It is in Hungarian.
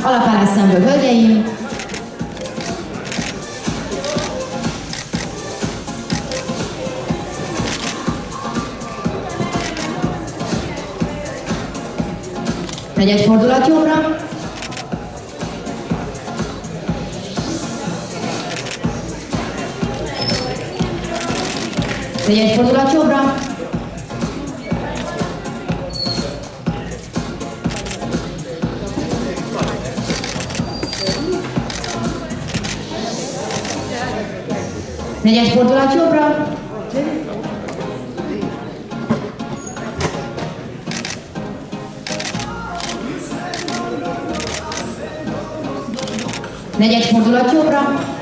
alapállás szemből, hölgyeim. Negyed fordulat jobbra. Negyed fordulat jobbra. Negyed fordulat jobbra. Negyed fordulat jobbra.